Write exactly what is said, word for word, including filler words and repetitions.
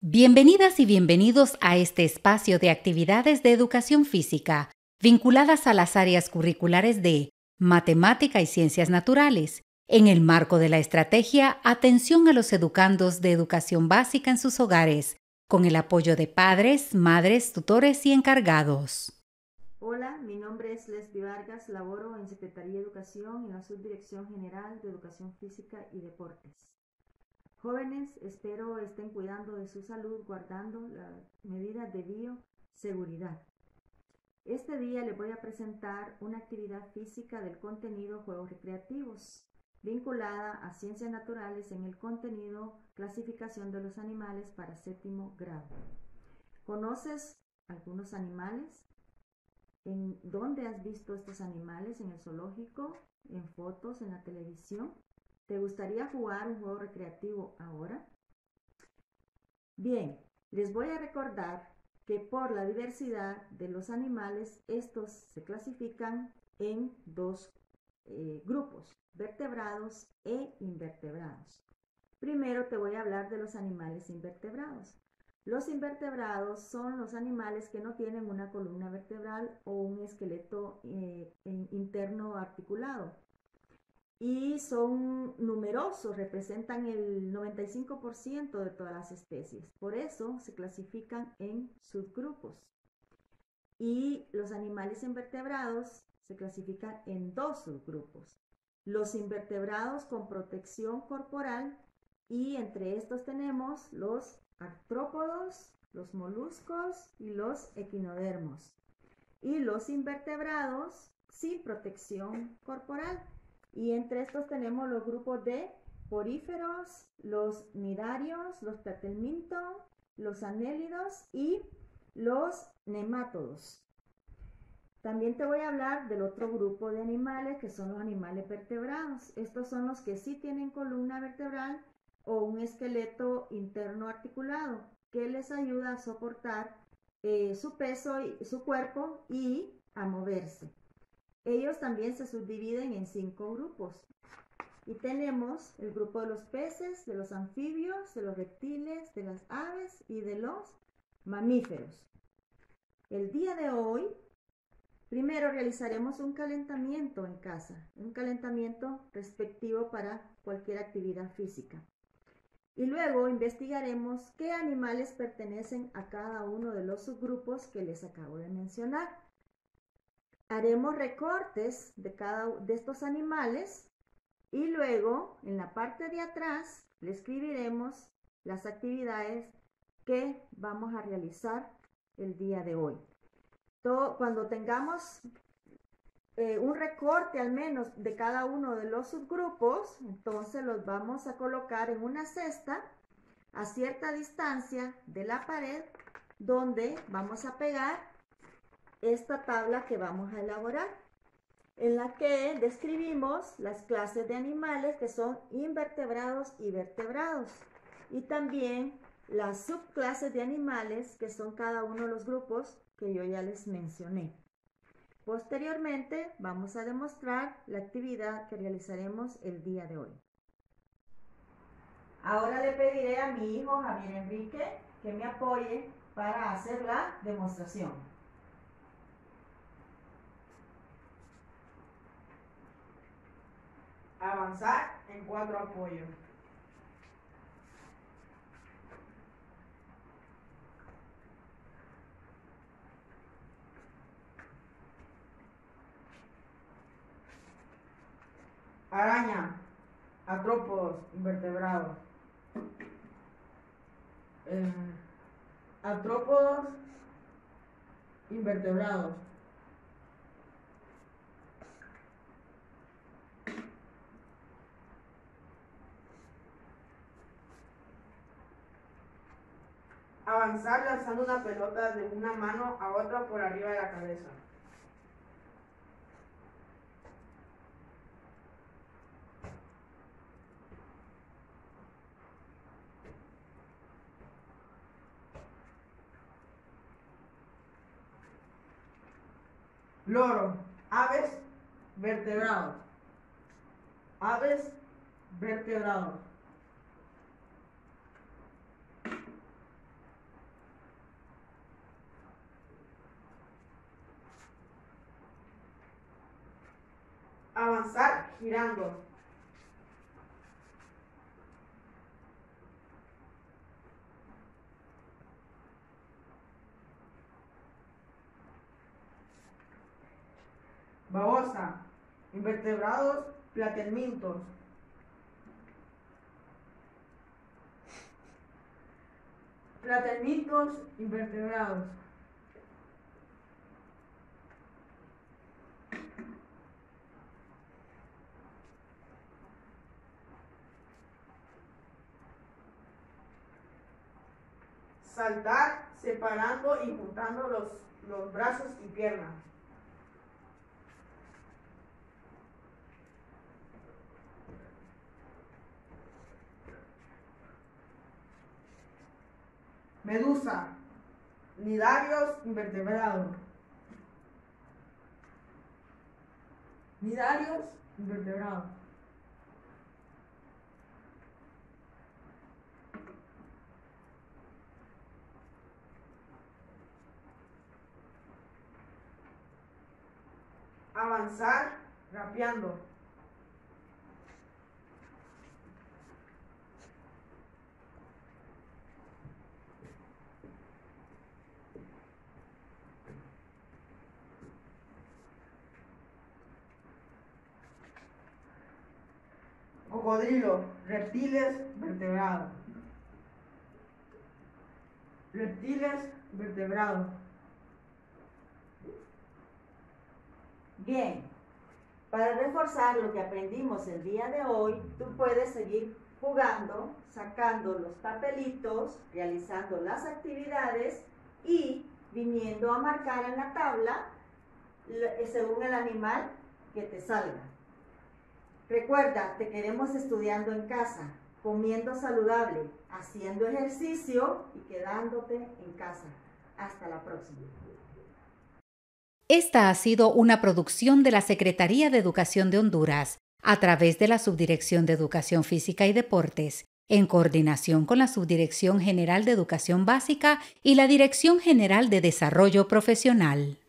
Bienvenidas y bienvenidos a este espacio de actividades de educación física vinculadas a las áreas curriculares de Matemática y Ciencias Naturales, en el marco de la estrategia Atención a los educandos de educación básica en sus hogares, con el apoyo de padres, madres, tutores y encargados. Hola, mi nombre es Leslie Vargas, laboro en Secretaría de Educación en la Subdirección General de Educación Física y Deportes. Jóvenes, espero estén cuidando de su salud guardando las medidas de bioseguridad. Este día les voy a presentar una actividad física del contenido Juegos Recreativos, vinculada a Ciencias Naturales en el contenido Clasificación de los Animales para séptimo grado. ¿Conoces algunos animales? ¿En dónde has visto estos animales? ¿En el zoológico? ¿En fotos? ¿En la televisión? ¿Te gustaría jugar un juego recreativo ahora? Bien, les voy a recordar que por la diversidad de los animales, estos se clasifican en dos eh, grupos, vertebrados e invertebrados. Primero te voy a hablar de los animales invertebrados. Los invertebrados son los animales que no tienen una columna vertebral o un esqueleto eh, interno articulado. Y son numerosos, representan el noventa y cinco por ciento de todas las especies. Por eso se clasifican en subgrupos. Y los animales invertebrados se clasifican en dos subgrupos. Los invertebrados con protección corporal, y entre estos tenemos los artrópodos, los moluscos y los equinodermos. Y los invertebrados sin protección corporal. Y entre estos tenemos los grupos de poríferos, los cnidarios, los platelminto, los anélidos y los nemátodos. También te voy a hablar del otro grupo de animales que son los animales vertebrados. Estos son los que sí tienen columna vertebral o un esqueleto interno articulado que les ayuda a soportar eh, su peso y su cuerpo y a moverse. Ellos también se subdividen en cinco grupos. Y tenemos el grupo de los peces, de los anfibios, de los reptiles, de las aves y de los mamíferos. El día de hoy, primero realizaremos un calentamiento en casa, un calentamiento respectivo para cualquier actividad física. Y luego investigaremos qué animales pertenecen a cada uno de los subgrupos que les acabo de mencionar. Haremos recortes de cada uno de estos animales y luego en la parte de atrás le escribiremos las actividades que vamos a realizar el día de hoy. Todo, cuando tengamos eh, un recorte al menos de cada uno de los subgrupos, entonces los vamos a colocar en una cesta a cierta distancia de la pared, donde vamos a pegar esta tabla que vamos a elaborar, en la que describimos las clases de animales que son invertebrados y vertebrados, y también las subclases de animales que son cada uno de los grupos que yo ya les mencioné. Posteriormente vamos a demostrar la actividad que realizaremos el día de hoy. Ahora le pediré a mi hijo Javier Enrique que me apoye para hacer la demostración. Avanzar en cuatro apoyos. Araña, artrópodos, invertebrados. Eh, artrópodos, invertebrados. Avanzar lanzando una pelota de una mano a otra por arriba de la cabeza. Loro, aves, vertebrados. Aves, vertebrados. girando, babosa, invertebrados platelmintos, platelmintos invertebrados, saltar separando y juntando los, los brazos y piernas, medusa, nidarios invertebrados, nidarios invertebrados, avanzar rapeando, cocodrilo, reptiles vertebrados, reptiles vertebrados. Bien, para reforzar lo que aprendimos el día de hoy, tú puedes seguir jugando, sacando los papelitos, realizando las actividades y viniendo a marcar en la tabla según el animal que te salga. Recuerda, te queremos estudiando en casa, comiendo saludable, haciendo ejercicio y quedándote en casa. Hasta la próxima. Esta ha sido una producción de la Secretaría de Educación de Honduras a través de la Subdirección de Educación Física y Deportes, en coordinación con la Subdirección General de Educación Básica y la Dirección General de Desarrollo Profesional.